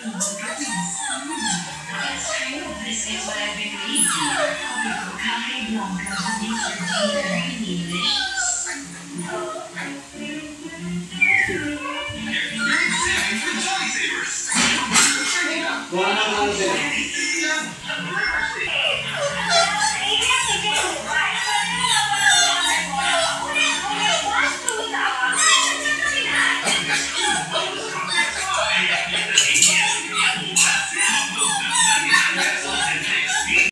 This is what I've been reading. Tropical Cafe Blanca beneath your deep green English. Buenas noches.